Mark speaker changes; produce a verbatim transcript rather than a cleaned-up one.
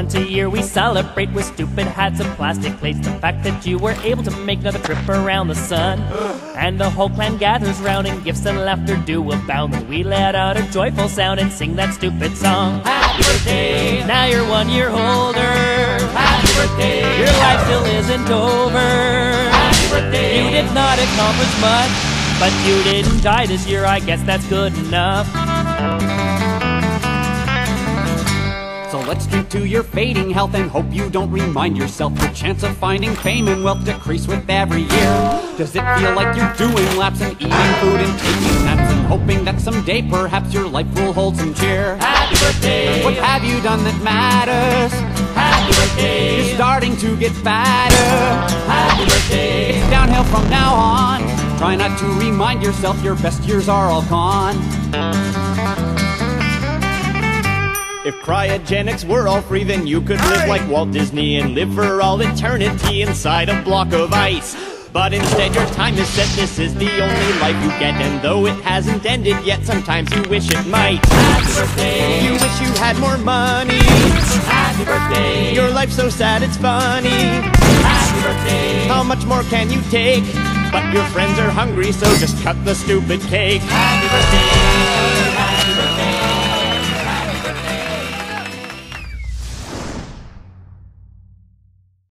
Speaker 1: Once a year we celebrate with stupid hats and plastic plates. The fact that you were able to make another trip around the sun. And the whole clan gathers round and gifts and laughter do abound. And we let out a joyful sound and sing that stupid song. Happy birthday! Now you're one year older. Happy birthday! Your life still isn't over. Happy birthday! You did not accomplish much, but you didn't die this year, I guess that's good enough.
Speaker 2: So let's drink to your fading health and hope you don't remind yourself your chance of finding fame and wealth decrease with every year. Does it feel like you're doing laps and eating food and taking naps and hoping that someday perhaps your life will hold some cheer?
Speaker 1: Happy birthday!
Speaker 2: What have you done that matters?
Speaker 1: Happy birthday!
Speaker 2: You're starting to get fatter.
Speaker 1: Happy birthday!
Speaker 2: It's downhill from now on. Try not to remind yourself your best years are all gone.
Speaker 3: If cryogenics were all free, then you could live like Walt Disney and live for all eternity inside a block of ice. But instead your time is set, this is the only life you get. And though it hasn't ended yet, sometimes you wish it might.
Speaker 1: Happy birthday!
Speaker 3: You wish you had more money.
Speaker 1: Happy birthday!
Speaker 3: Your life's so sad it's funny.
Speaker 1: Happy birthday!
Speaker 3: How much more can you take? But your friends are hungry, so just cut the stupid cake.
Speaker 1: Happy birthday!